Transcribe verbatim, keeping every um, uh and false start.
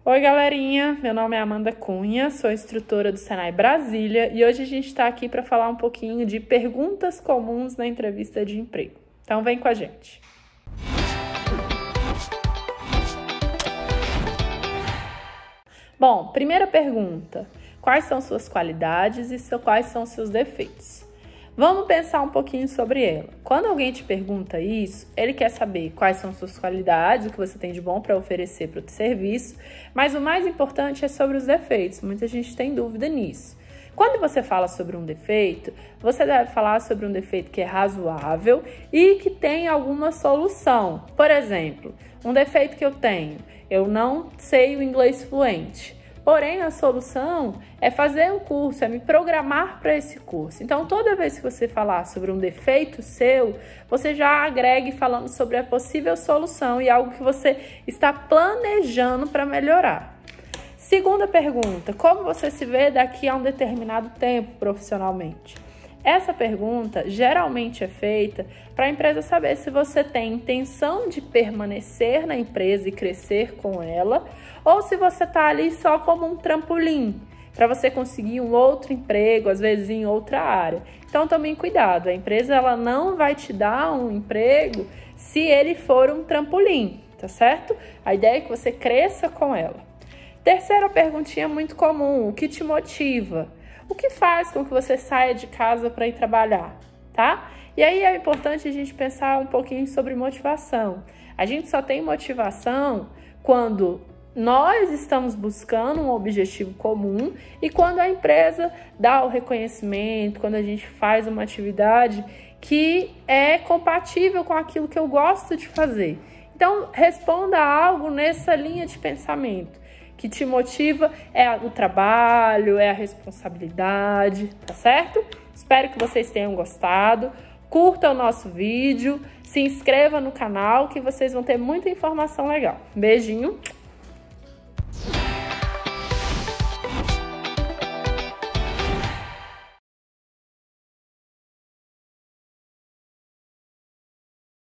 Oi galerinha, meu nome é Amanda Cunha, sou instrutora do Senai Brasília e hoje a gente está aqui para falar um pouquinho de perguntas comuns na entrevista de emprego. Então vem com a gente. Bom, primeira pergunta, quais são suas qualidades e quais são seus defeitos? Vamos pensar um pouquinho sobre ela. Quando alguém te pergunta isso, ele quer saber quais são suas qualidades, o que você tem de bom para oferecer para o serviço, mas o mais importante é sobre os defeitos. Muita gente tem dúvida nisso. Quando você fala sobre um defeito, você deve falar sobre um defeito que é razoável e que tem alguma solução. Por exemplo, um defeito que eu tenho, eu não sei o inglês fluente. Porém, a solução é fazer um curso, é me programar para esse curso. Então, toda vez que você falar sobre um defeito seu, você já agregue falando sobre a possível solução e algo que você está planejando para melhorar. Segunda pergunta, como você se vê daqui a um determinado tempo profissionalmente? Essa pergunta geralmente é feita para a empresa saber se você tem intenção de permanecer na empresa e crescer com ela, ou se você está ali só como um trampolim, para você conseguir um outro emprego, às vezes em outra área. Então, tomem cuidado, a empresa ela não vai te dar um emprego se ele for um trampolim, tá certo? A ideia é que você cresça com ela. Terceira perguntinha muito comum, o que te motiva? O que faz com que você saia de casa para ir trabalhar, tá? E aí é importante a gente pensar um pouquinho sobre motivação. A gente só tem motivação quando nós estamos buscando um objetivo comum e quando a empresa dá o reconhecimento, quando a gente faz uma atividade que é compatível com aquilo que eu gosto de fazer. Então, responda algo nessa linha de pensamento. Que te motiva é o trabalho, é a responsabilidade, tá certo? Espero que vocês tenham gostado. Curta o nosso vídeo, se inscreva no canal que vocês vão ter muita informação legal. Beijinho!